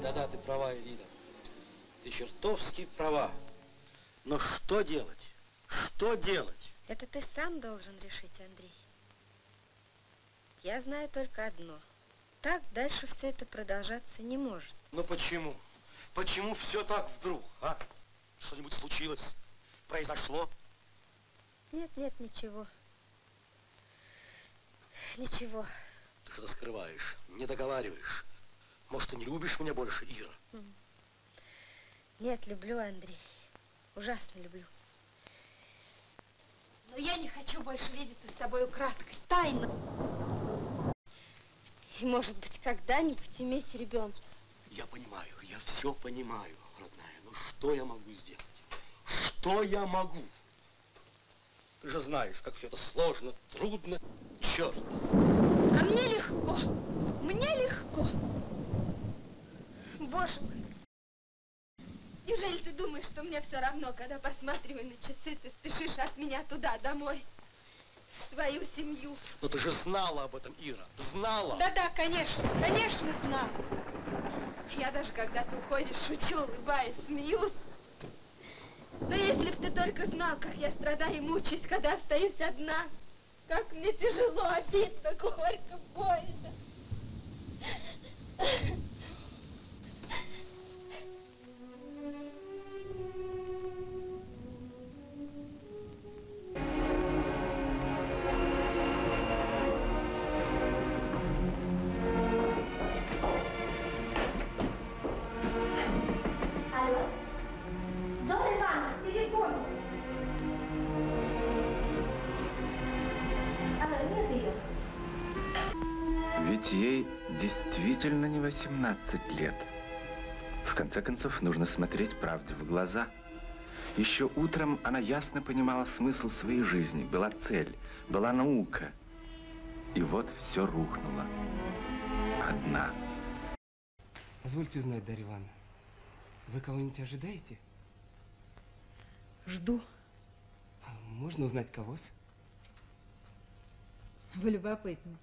Да-да, ты права, Ирина. Ты чертовски права. Но что делать? Что делать? Это ты сам должен решить, Андрей. Я знаю только одно. Так дальше все это продолжаться не может. Ну почему? Почему все так вдруг, а? Что-нибудь случилось? Произошло? Нет, нет, ничего. Ничего. Ты что-то скрываешь, не договариваешь. Может, ты не любишь меня больше, Ира? Нет, люблю, Андрей. Ужасно люблю. Но я не хочу больше видеться с тобой украдкой, тайно. И, может быть, когда-нибудь иметь ребенка. Я понимаю, я все понимаю, родная. Но что я могу сделать? Что я могу? Ты же знаешь, как все это сложно, трудно. Черт! А мне легко. Мне легко. Боже мой. Неужели ты думаешь, что мне все равно, когда посматриваю на часы, ты спешишь от меня туда, домой, в свою семью? Но ты же знала об этом, Ира, знала. Да-да, конечно, конечно знала. Я даже, когда ты уходишь, шучу, улыбаюсь, смеюсь. Но если б ты только знал, как я страдаю и мучаюсь, когда остаюсь одна, как мне тяжело, обидно, горько, больно. Алло? Доктор Ивановна, телефон. Алло, нет ее. Ведь ей действительно не 18 лет. В конце концов, нужно смотреть правде в глаза. Еще утром она ясно понимала смысл своей жизни. Была цель, была наука. И вот все рухнуло. Одна. Позвольте узнать, Дарья Ивановна, вы кого-нибудь ожидаете? Жду. Можно узнать кого-с? Вы любопытны.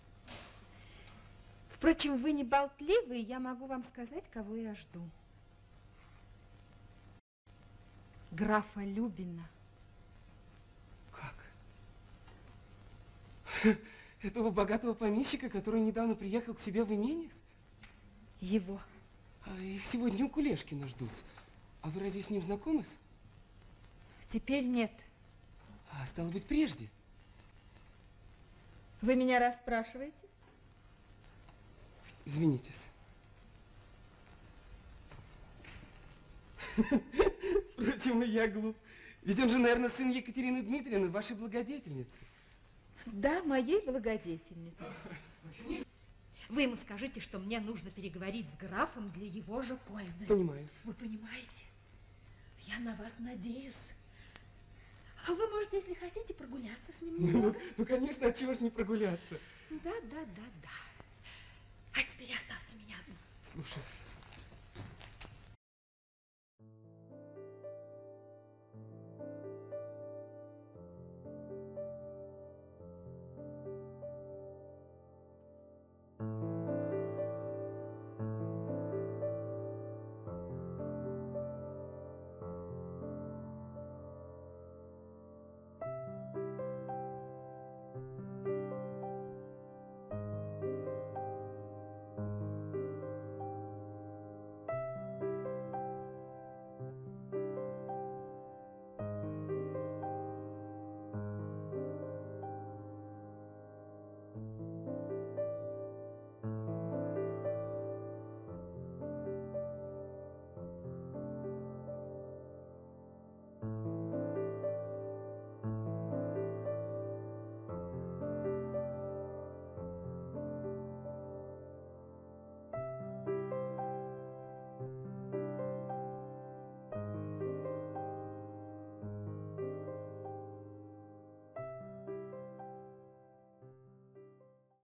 Впрочем, вы не болтливы, и я могу вам сказать, кого я жду. Графа Любина. Как? Этого богатого помещика, который недавно приехал к себе в имение? Его. Их сегодня у Кулешкина ждут. А вы разве с ним знакомы? Теперь нет. А стало быть, прежде? Вы меня расспрашиваете? Извинитесь. Впрочем, и я глуп. Ведь он же, наверное, сын Екатерины Дмитриевны, вашей благодетельницы. Да, моей благодетельницы. Вы ему скажите, что мне нужно переговорить с графом для его же пользы. Понимаю. Вы понимаете? Я на вас надеюсь. А вы можете, если хотите, прогуляться с ним немного. Ну, конечно, от чего ж не прогуляться? Да. А теперь оставьте меня одну. Слушаюсь.